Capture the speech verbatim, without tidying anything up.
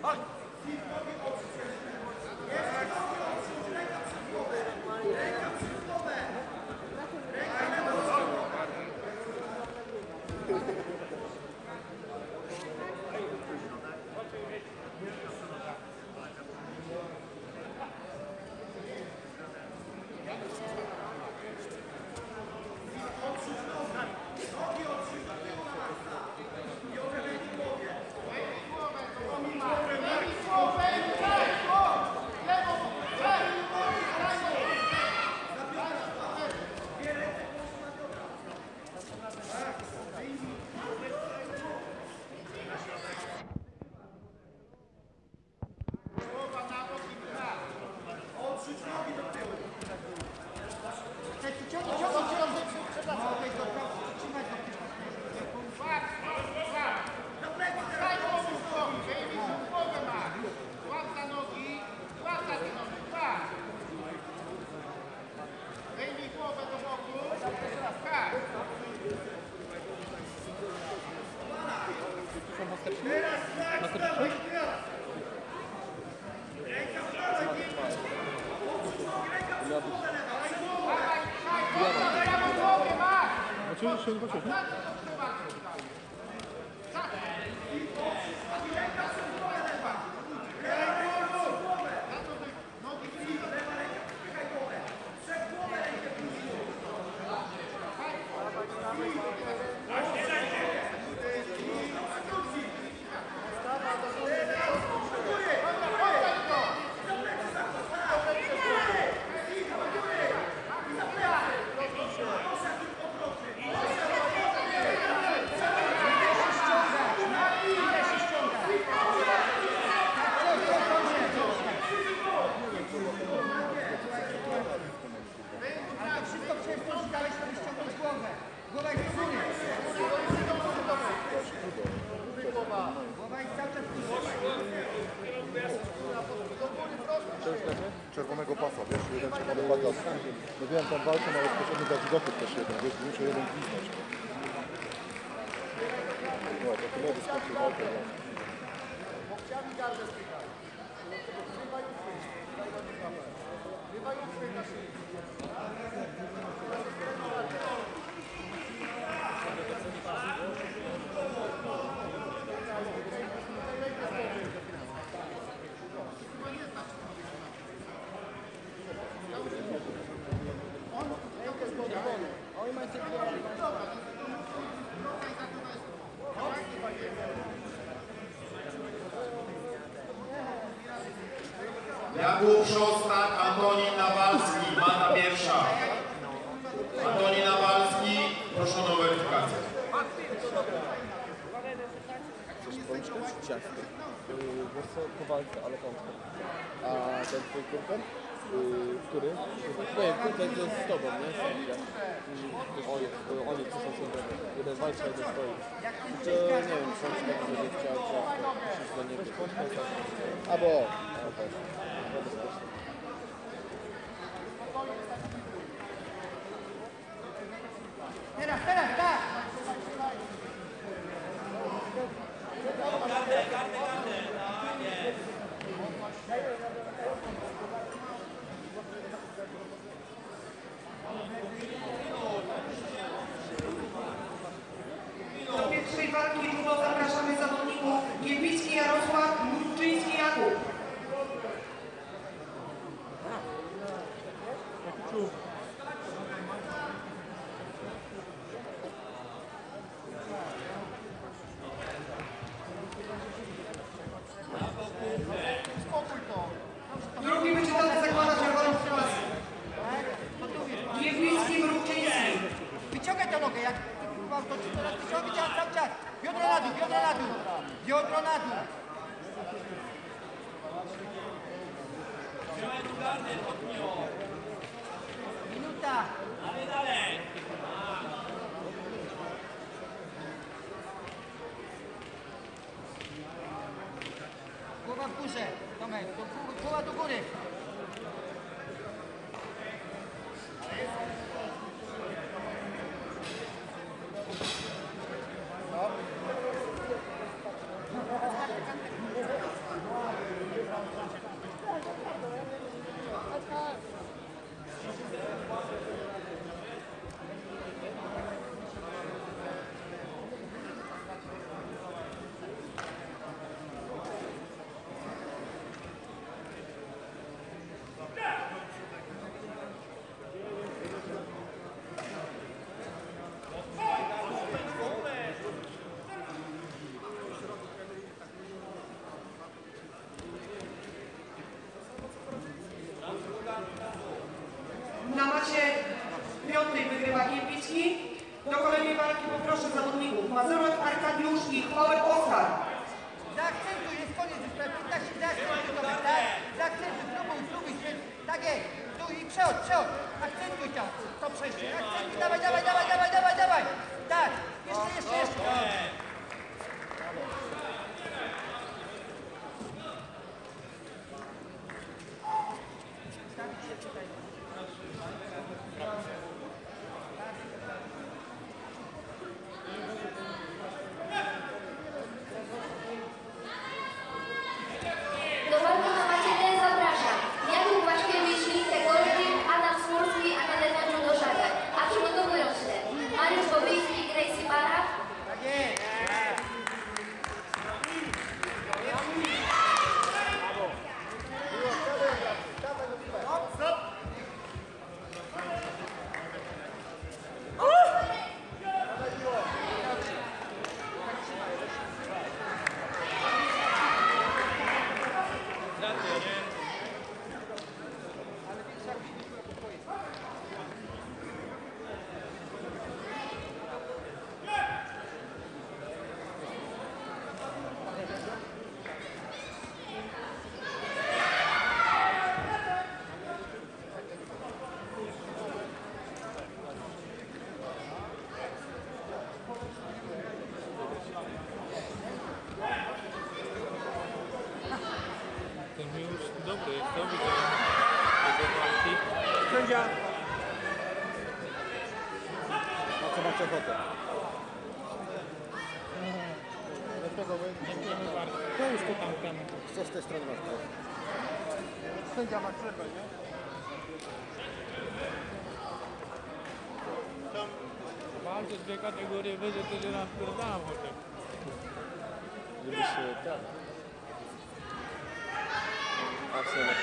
Schön, was schön. Czerwonego pasa, wiesz, jeden czerwony bagas. No wiem, tam walkę na rozpoczęty dać dochód też jeden, wiesz, muszę jeden gwizdać. No, to tyle wyskoczył walkę. Łokciami gardę spychaj. Wywajówkę. Wywajówkę na szyi. Jakub Szostak, Antonin Nawalski, mata pierwsza. Antonin Nawalski, proszę o weryfikację. Chcesz pączkę czy ciasto? Yy, wiesz co, po walce, ale pączkę. A ten twój kurper? Yy, który? Nie, kurper to jest z tobą, nie? Yy, oni, oni co są sobie. Jeden walczy, a jeden stoi. To nie wiem, pączkę, czy będzie chciał ciasto. Czy nie wiesz, pączkę, ciasto. Albo... Okay. Teraz, teraz, tak! Gardę, gardę, gardę, tak jest. Do pierwszej walki judo zapraszamy zawodników Niewicki Jarosław, Murczyński Jakub. Drugi wyczytany zakłada czerwoną klasę. Niewicki, Murczyński. Wyciągaj tę nogę, jak kurwa, to ci teraz wyciągaj cały czas. Biodro na dół, biodro na dół. Biodro na dół. Minuta. Dalej, dalej. Głowa w górze. Tomek, do, głowa do góry. No. Małek Oskar. Zaakcentuj, jest koniec, już prawie piętnaście, zaakcentuj to, tak? Zaakcentuj, próbuj, próbuj, tak jest. Tu i przełód, przełód. Akcentuj tam, to przejście, akcentuj, dawaj, dawaj, dawaj, dawaj, dawaj, dawaj. Tak, jeszcze, jeszcze, jeszcze. Do walki na macienie zapraszam Jakub Waszkiewicz, Linkę Golding, Adam Smurski, Akademia Judo Żaga. A przygotowują się Mariusz Bobyjski, Gracie Barak. Tak jest. Ten już dobry jest, to widzę jego walki. Sędzia! Na co macie ochotę? Dlaczego wy? Dziękujemy bardzo. To już to tam temu. Co z tej strony masz? Sędzia ma przerwę, nie? Walczę dwie kategorie wyżej, to się nam wpierdałem chociaż. Żeby się tak. A w sumie